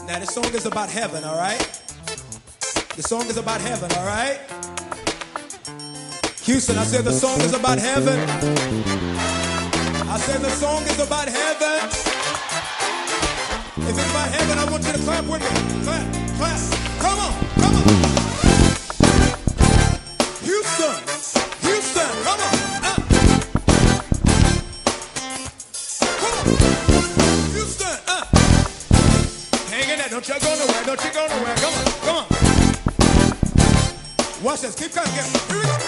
Now the song is about heaven, all right? The song is about heaven, all right? Houston, I said the song is about heaven. I said the song is about heaven. If it's about heaven, I want you to clap with me. Clap, clap. Come on, come on. Houston, Houston, come on. Come on. Houston, hang in there. Don't you go nowhere. Don't you go nowhere. Come on, come on. Watch this. Keep coming. Here we go.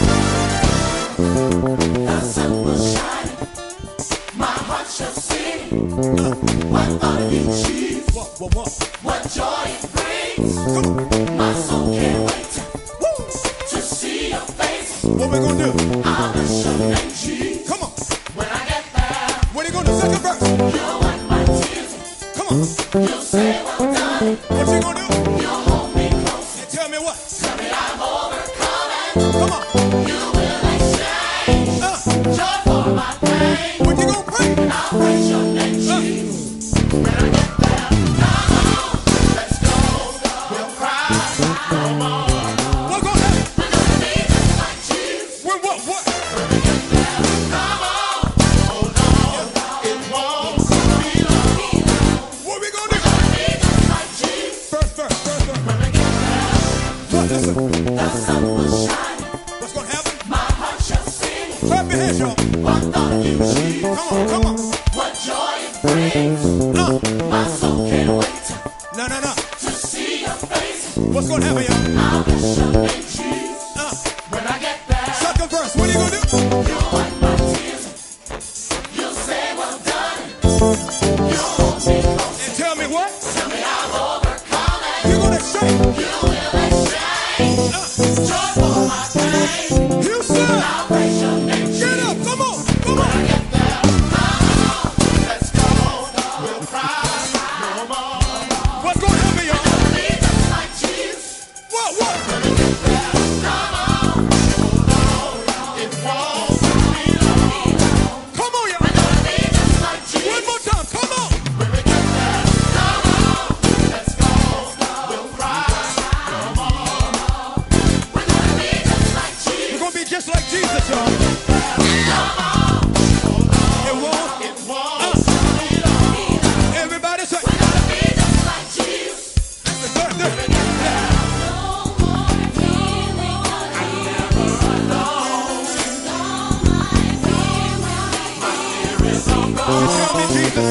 The sun will shine. My heart shall sing. What thought you achieve? What joy it brings. My soul can't wait to see your face. What we gonna do? I'll bless your name, Jesus. Come on. When I get there, What are you gonna do? Second verse. you'll wipe my tears. Come on. You'll say, well done. What you gonna do? You'll hold me close. And tell me what? Tell me I've overcome it. Come on. You will exchange joy for my pain. What you gonna pray? I'll praise your name, Jesus. When I get there, come on, let's go. We'll cry no more. What gonna happen? We're gonna be just like Jesus. What? When we get there, come on, hold on, it won't be long. What we gonna do? We're gonna be just like Jesus. First verse. When we get there, What? Listen. the sun will shine. What's gonna happen? My heart shall sing. Clap your hands, y'all. What thought you achieve? Come on, come on. What joy it brings. My soul can't wait No. to see your face. What's gonna happen, y'all? I'll bless your name, Jesus. When I get there, Second verse. What are you gonna do? you'll wipe my tears. You'll say, well done. You'll hold me close. And tell me what? Tell me I've overcome it. You're gonna say, You will exchange joy for my pain. Houston, I'll praise your name, get Jesus. up. Come on, come When I on. get there, come on, let's go. We'll cry no more. What's gonna happen, y'all? Be just like Jesus. What? Come on, hold on, it won't be long. Come on, y'all. Be just like One Jesus. more time. Come on. When we get there, come on, let's go. We'll cry no more. We're gonna be just like We're Jesus. gonna be just like Jesus, y'all. It won't. It won't be long. Everybody say. We're gonna be just like Jesus. Third. Tell me, Jesus.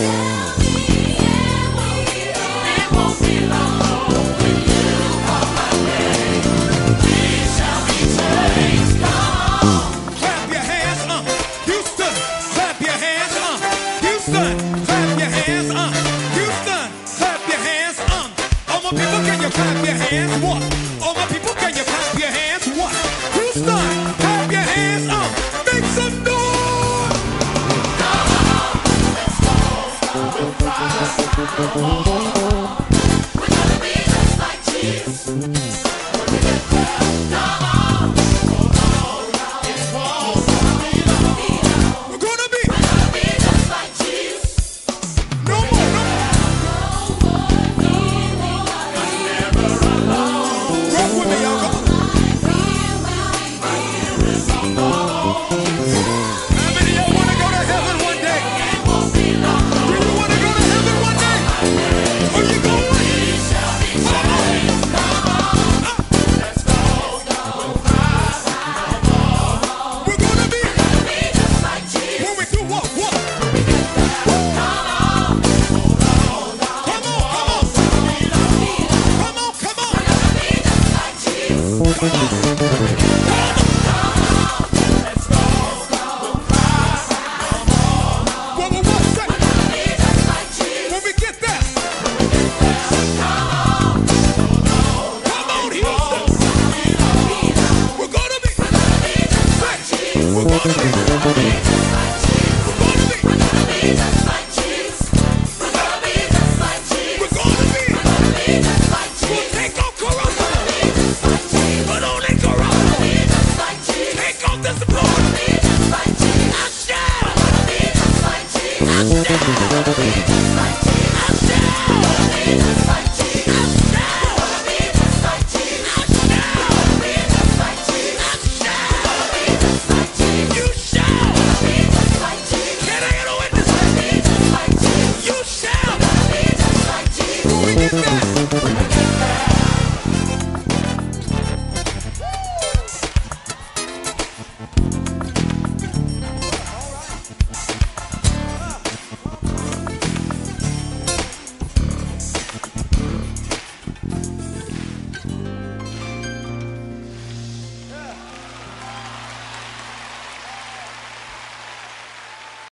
It won't be long. When you call my name, we shall be changed. Come on. Clap your hands, Houston. Clap your hands, Houston. Clap your hands, Houston. Clap your hands, All my people, can you clap your hands? What? All my people, can you clap your hands? What? Houston, clap your hands, Make some noise. We'll cry no more. We're gonna be just like Jesus. When we get there, come on, hold on, it won't be long. We're gonna be Just like Jesus. no more. Rock with me, y'all. Come on. How many of y'all wanna go to heaven one day? It won't be long. Do you wanna go to heaven one day? Are you going? We shall be changed. Come on, let's go. We'll cry no more. We're gonna be Be just like Jesus. when we do what? What? Come on, hold on, Come on, come on. be just like Jesus. Come on. Let's go. We'll cry no more. One, second. Be just like Jesus. When we get there. Come on, Houston. We're gonna be. We're gonna be. Be just like Jesus. We're gonna be just like Jesus. We're gonna be. Be just